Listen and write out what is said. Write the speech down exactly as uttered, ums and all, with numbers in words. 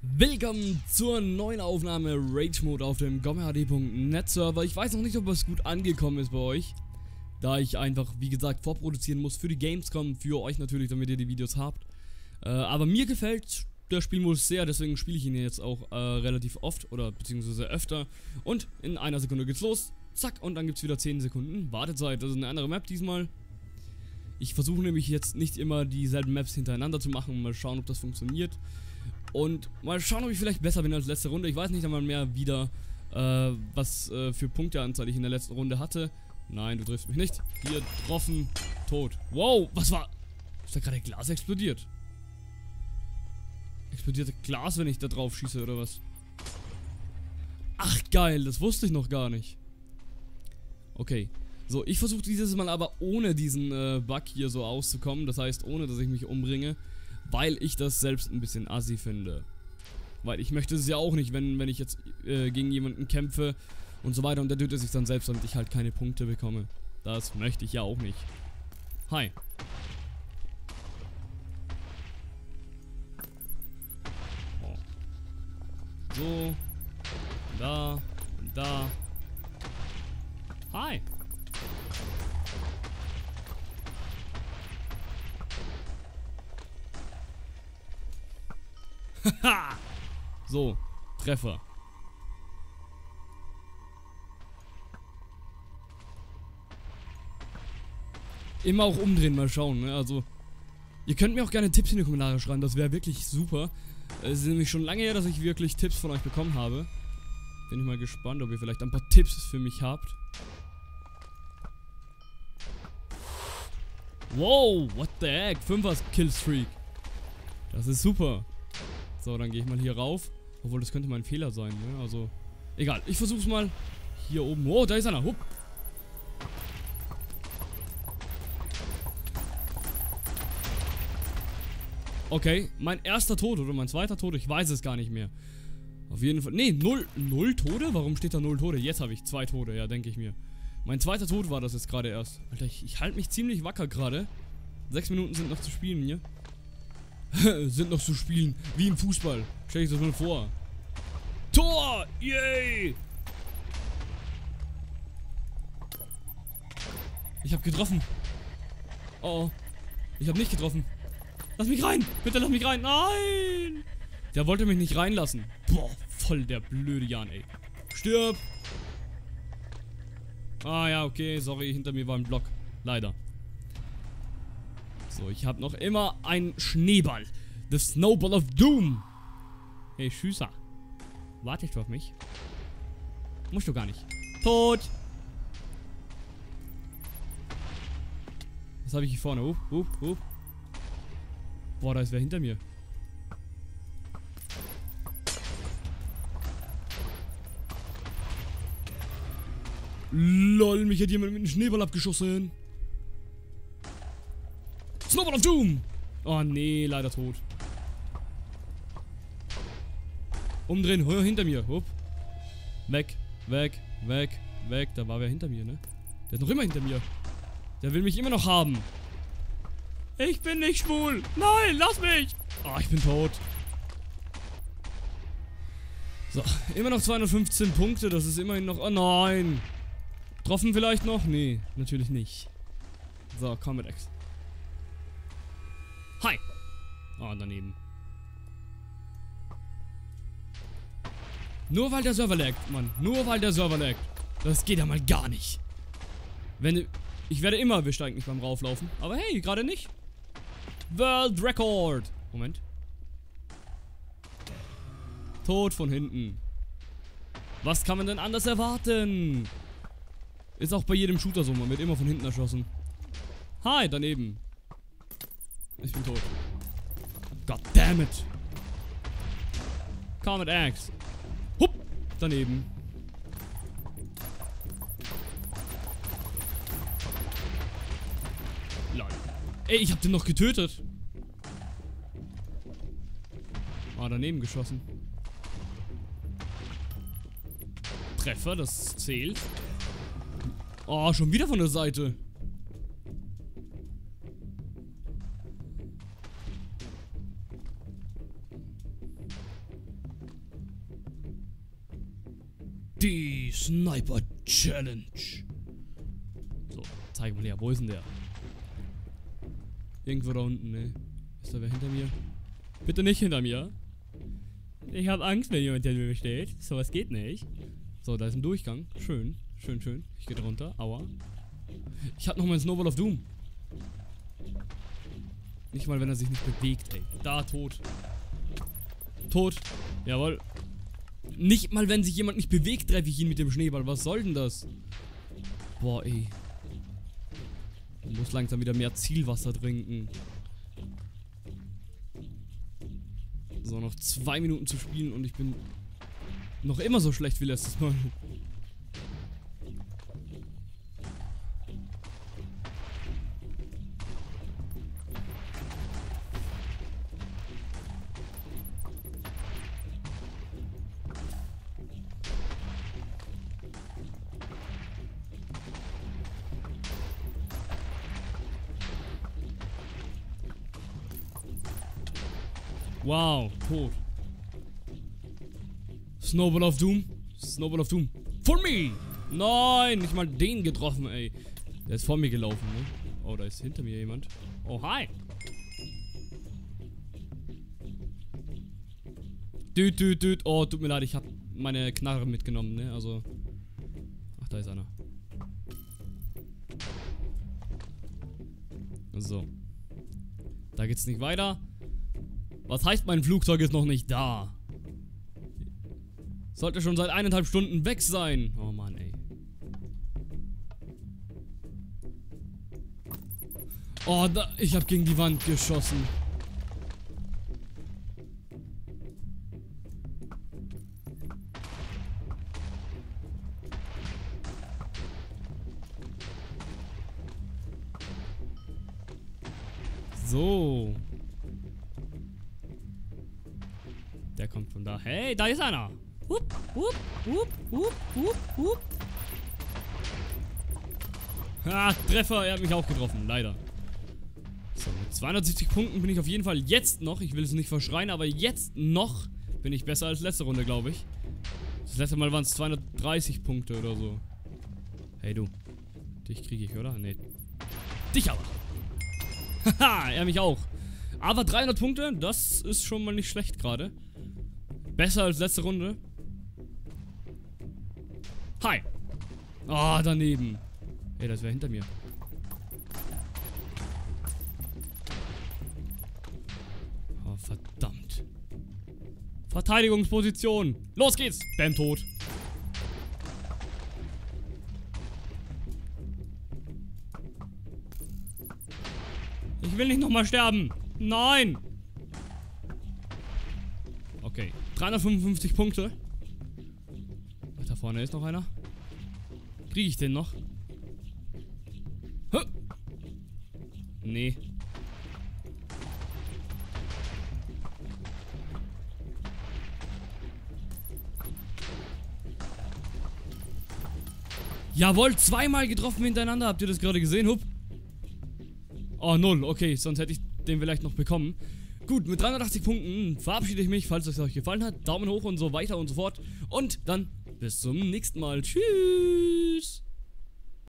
Willkommen zur neuen Aufnahme Rage Mode auf dem gomhd punkt net Server. Ich weiß noch nicht, ob es gut angekommen ist bei euch, da ich einfach, wie gesagt, vorproduzieren muss für die Gamescom, für euch natürlich, damit ihr die Videos habt. Äh, aber mir gefällt der Spielmodus sehr, deswegen spiele ich ihn jetzt auch äh, relativ oft oder beziehungsweise öfter. Und in einer Sekunde geht's los, zack, und dann gibt es wieder zehn Sekunden Wartezeit. Das ist eine andere Map diesmal. Ich versuche nämlich jetzt nicht immer dieselben Maps hintereinander zu machen, mal schauen, ob das funktioniert. Und mal schauen, ob ich vielleicht besser bin als letzte Runde. Ich weiß nicht einmal mehr wieder, äh, was äh, für Punkteanzahl ich in der letzten Runde hatte. Nein, du triffst mich nicht. Hier, getroffen, tot. Wow, was war? Ist da gerade Glas explodiert? Explodierte Glas, wenn ich da drauf schieße, oder was? Ach, geil, das wusste ich noch gar nicht. Okay. So, ich versuche dieses Mal aber ohne diesen äh, Bug hier so auszukommen. Das heißt, ohne, dass ich mich umbringe. Weil ich das selbst ein bisschen assi finde. Weil ich möchte es ja auch nicht, wenn, wenn ich jetzt äh, gegen jemanden kämpfe und so weiter und der tötet sich dann selbst, damit ich halt keine Punkte bekomme. Das möchte ich ja auch nicht. Hi. Oh. So. Da. Und da. Hi. Haha! So, Treffer. Immer auch umdrehen, mal schauen, ne? Also, ihr könnt mir auch gerne Tipps in die Kommentare schreiben, das wäre wirklich super. Es ist nämlich schon lange her, dass ich wirklich Tipps von euch bekommen habe. Bin ich mal gespannt, ob ihr vielleicht ein paar Tipps für mich habt. Wow, what the heck? Fünfer Killstreak. Das ist super. So, dann gehe ich mal hier rauf. Obwohl, das könnte mein Fehler sein, ne? Also, egal. Ich versuch's mal. Hier oben. Oh, da ist einer. Hup. Okay, mein erster Tod oder mein zweiter Tod. Ich weiß es gar nicht mehr. Auf jeden Fall. Nee, null. Null Tode? Warum steht da null Tode? Jetzt habe ich zwei Tode, ja, denke ich mir. Mein zweiter Tod war das jetzt gerade erst. Alter, ich, ich halte mich ziemlich wacker gerade. Sechs Minuten sind noch zu spielen hier. Sind noch zu spielen, wie im Fußball. Stell dich das mal vor. Tor! Yay! Ich hab getroffen. Oh, oh. Ich hab nicht getroffen. Lass mich rein! Bitte lass mich rein! Nein! Der wollte mich nicht reinlassen. Boah, voll der blöde Jan, ey. Stirb! Ah ja, okay, sorry, hinter mir war ein Block. Leider. So, ich habe noch immer einen Schneeball. The Snowball of Doom. Hey, Schüsser. Wartest du auf mich? Musst du gar nicht. Tot. Was habe ich hier vorne? Uh, uh, uh. Boah, da ist wer hinter mir. Lol, mich hat jemand mit einem Schneeball abgeschossen. Snowball of Doom! Oh nee, leider tot. Umdrehen, hör hinter mir. Hup. Weg, weg, weg, weg. Da war wer hinter mir, ne? Der ist noch immer hinter mir. Der will mich immer noch haben. Ich bin nicht schwul. Nein, lass mich. Oh, ich bin tot. So, immer noch zweihundertfünfzehn Punkte. Das ist immerhin noch... Oh nein. Getroffen vielleicht noch? Nee, natürlich nicht. So, Combat X. Hi! Oh, daneben. Nur weil der Server laggt, Mann. Nur weil der Server laggt. Das geht ja mal gar nicht. Wenn... Ich werde immer erwischt eigentlich beim Rauflaufen. Aber hey, gerade nicht. World Record. Moment. Tod von hinten. Was kann man denn anders erwarten? Ist auch bei jedem Shooter so. Man wird immer von hinten erschossen. Hi, daneben. Ich bin tot. God damn it. Comet Axe. Hup. Daneben. Lol. Ey, ich hab den noch getötet. Ah, daneben geschossen. Treffer, das zählt. Oh, schon wieder von der Seite. Die Sniper Challenge. So, zeig mal her, wo ist denn der? Irgendwo da unten, ne? Ist da wer hinter mir? Bitte nicht hinter mir. Ich habe Angst, wenn jemand hinter mir steht. Sowas geht nicht. So, da ist ein Durchgang. Schön, schön, schön. Ich gehe runter. Aua. Ich hab noch mal ein Snowball of Doom. Nicht mal, wenn er sich nicht bewegt, ey. Da, tot. Tot. Jawohl. Nicht mal, wenn sich jemand nicht bewegt, treffe ich ihn mit dem Schneeball. Was soll denn das? Boah, ey. Ich muss langsam wieder mehr Zielwasser trinken. So, noch zwei Minuten zu spielen und ich bin noch immer so schlecht wie letztes Mal. Wow, tot. Snowball of Doom. Snowball of Doom. For me! Nein, nicht mal den getroffen, ey. Der ist vor mir gelaufen, ne? Oh, da ist hinter mir jemand. Oh, hi. Düt, düt, düt. Oh, tut mir leid, ich hab meine Knarre mitgenommen, ne? Also. Ach, da ist einer. So. Da geht's nicht weiter. Was heißt, mein Flugzeug ist noch nicht da? Sollte schon seit eineinhalb Stunden weg sein. Oh Mann, ey. Oh, da, ich hab gegen die Wand geschossen. So. Der kommt von da. Hey, da ist einer. Hup, hup, hup, hup, hup, hup. Ha, Treffer. Er hat mich auch getroffen. Leider. So, mit zweihundertsiebzig Punkten bin ich auf jeden Fall jetzt noch. Ich will es nicht verschreien, aber jetzt noch bin ich besser als letzte Runde, glaube ich. Das letzte Mal waren es zweihundertdreißig Punkte oder so. Hey, du. Dich kriege ich, oder? Nee. Dich aber. Haha, er mich auch. Aber dreihundert Punkte, das ist schon mal nicht schlecht gerade. Besser als letzte Runde. Hi. Ah, oh, daneben. Ey, das wäre hinter mir. Oh, verdammt. Verteidigungsposition. Los geht's. Bam, tot. Ich will nicht nochmal sterben. Nein. Okay. dreihundertfünfundfünfzig Punkte. Da vorne ist noch einer. Kriege ich den noch? Huh. Nee. Jawohl, zweimal getroffen hintereinander. Habt ihr das gerade gesehen, Hup? Oh, null. Okay, sonst hätte ich den vielleicht noch bekommen. Gut, mit dreihundertachtzig Punkten verabschiede ich mich, falls es euch gefallen hat. Daumen hoch und so weiter und so fort. Und dann bis zum nächsten Mal. Tschüss.